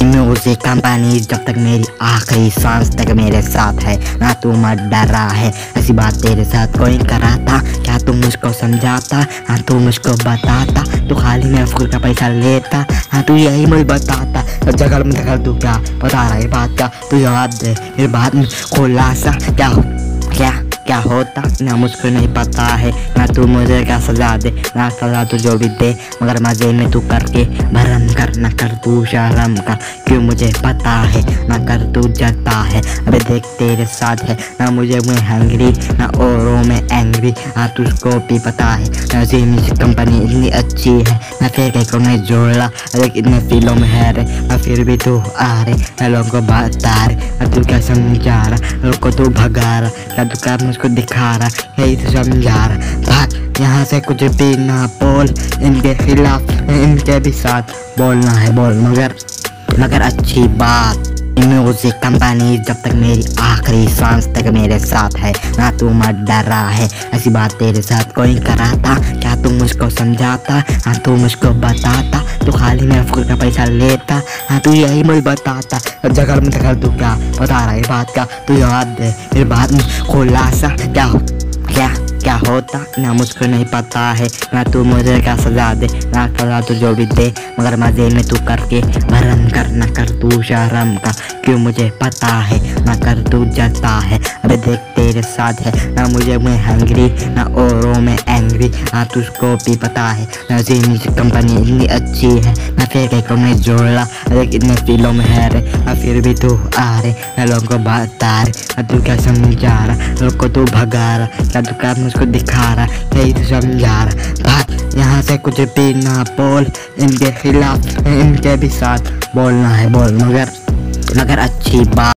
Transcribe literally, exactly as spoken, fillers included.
Music company जब तक मेरी आखिरी सांस तक मेरे साथ है ना तू मत डर रहा है। ऐसी बात तेरे साथ कोई कराता क्या तू मुझको समझाता, हाँ तू मुझको बताता, तू खाली मेरा फूल का पैसा लेता, हाँ तू यही मुझे बताता। जगह में जगह तू क्या बता रहा है बात का, तू याद दे मेरी बात में खुलासा क्या हो क्या क्या होता ना मुझको नहीं पता है। ना तू मुझे क्या सजा दे ना सजा तू जो भी दे, मगर मजे में तू करके भरम कर ना कर तू शर्म का, क्यों मुझे पता है ना कर तू जता है। अबे देख तेरे साथ है ना मुझे मैं हैंगरी ना औरों में एंग्री, हाँ तुझको भी पता है ना जी म्यूजिक कंपनी इतनी अच्छी है ना फिर कहीं को मैं जोड़ा लेकिन इतने फीलों में है रे ना फिर भी तू आ रे ना लोगों को बता रे ना तू क्या समझा रहा, लोग को तू भगा रहा ना तू क्या मुझको दिखा रहा, यही तो समझा रहा। भाग यहाँ से कुछ भी ना बोल, इनके खिलाफ इनके भी साथ बोलना है बोल, मगर मगर अच्छी बात म्यूजिक कंपनी जब तक मेरी आखिरी सांस तक मेरे साथ है ना तू मत डर रहा है। ऐसी बात तेरे साथ कोई कराता क्या तू मुझको समझाता, हाँ तू मुझको बताता, तू खाली मेरा फूल का पैसा लेता, हाँ तू यही मुझे बताता। जगह में जगह तू क्या बता रहा है बात का, तू याद दे मेरी बात में खुलासा क्या हो क्या क्या होता ना मुझको नहीं पता है। ना तू मुझे क्या सजा दे ना सजा तू जो भी दे, मगर मजे में तू करके भरम कर ना कर तू शर्म का, क्यों मुझे पता है ना कर तू जता है। अबे देख तेरे साथ है ना मुझे मैं हैंगरी ना औरों में एंग्री, हाँ तुझको भी पता है ना जी म्यूजिक कंपनी इतनी अच्छी है ना फिर कहीं को मैं जोड़ा लेकिन इतने फीलों में है रे ना फिर भी तू आ रे ना लोगों को बता रे ना तू क्या समझा रहा, लोग को तू भगा रहा ना तू क्या मुझको दिखा रहा, यही तो समझा रहा। भाग यहाँ से कुछ भी ना बोल, इनके खिलाफ इनके भी साथ बोलना है बोल, मगर मगर अच्छी बात।